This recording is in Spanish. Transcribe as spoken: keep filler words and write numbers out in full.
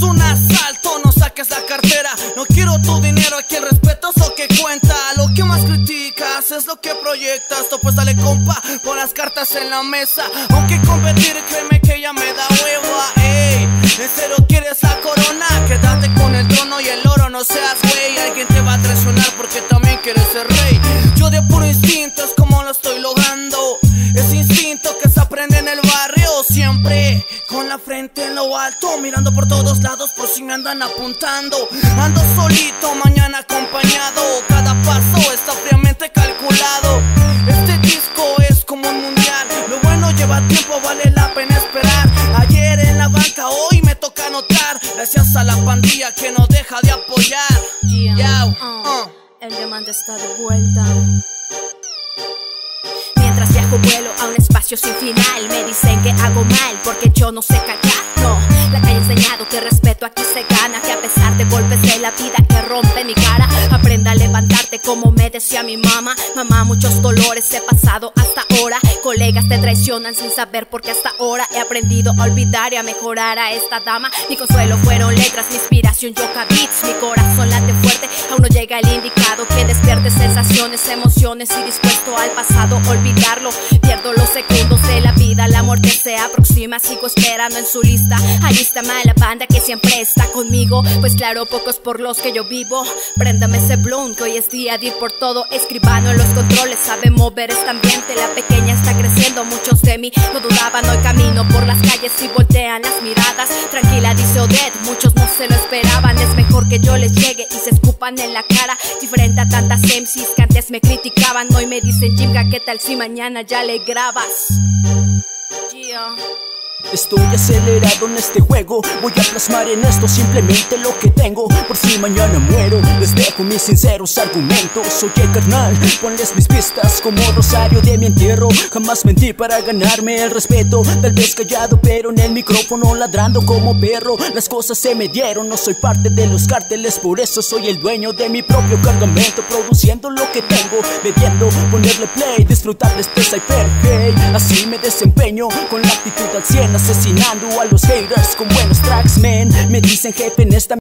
es un asalto, no saques la cartera. No quiero tu dinero, aquí el respeto es lo que cuenta. Lo que más criticas es lo que proyectas. Tú pues dale compa, pon las cartas en la mesa. Aunque competir, créeme que ya me da hueva. Ey, ¿en serio quieres la corona? Quédate con el trono y el oro, no seas güey. Alguien te va a traicionar porque también quieres ser rey. Yo de puro instinto es como lo estoy logrando. Ese instinto que se aprende en el barrio, siempre con la frente en lo alto, mirando por todos lados por si me andan apuntando. Ando solito, mañana acompañado. Cada paso está fríamente calculado. Este disco es como un mundial. Lo bueno lleva tiempo, vale la pena esperar. Ayer en la banca, hoy me toca anotar. Gracias a la pandilla que no deja de apoyar. Yeah. uh, uh. El diamante está de vuelta. Mientras viajo vuelo a un espacio sin final. Me dicen que hago mal porque yo no sé callar. No, la calle ha enseñado que respeto aquí se gana. Que a pesar de golpes de la vida que rompe mi cara, aprenda a levantarte como me decía mi mamá. Mamá, muchos dolores he pasado hasta ahora. Colegas te traicionan sin saber porque hasta ahora he aprendido a olvidar y a mejorar a esta dama. Mi consuelo fueron letras, mi inspiración Yoka Beats. Mi corazón late fuerte, aún no llega el indicado. Que despierte sensaciones, emociones y dispuesto al pasado olvidarlo. Pierdo los segundos de la vida, la muerte se aproxima. Sigo esperando en su lista. Ahí está mala banda que siempre está conmigo. Pues claro, pocos por los que yo vivo. Préndame ese blunt que hoy es día de ir por todo. Escribano en los controles, sabe mover este ambiente. La pequeña está creciendo, muchos de mí no dudaban. Hoy camino por las calles y voltean las miradas. Tranquila, dice Odette, muchos no se lo esperaban. Es mejor que yo les llegue y se escupan en la cara. Diferente a tantas M Cs que antes me criticaban. Hoy me dicen, Jimka, ¿qué tal si mañana ya le grabas? Yeah. Estoy acelerado en este juego. Voy a plasmar en esto simplemente lo que tengo. Por si mañana muero, les dejo mis sinceros argumentos. Oye carnal, ponles mis pistas como rosario de mi entierro. Jamás mentí para ganarme el respeto. Tal vez callado pero en el micrófono ladrando como perro. Las cosas se me dieron, no soy parte de los cárteles. Por eso soy el dueño de mi propio cargamento. Produciendo lo que tengo, bebiendo, ponerle play, disfrutar de este cypher, hey. Así me desempeño, con la actitud al cien, asesinando a los haters con buenos tracks, man. Me dicen jefe en esta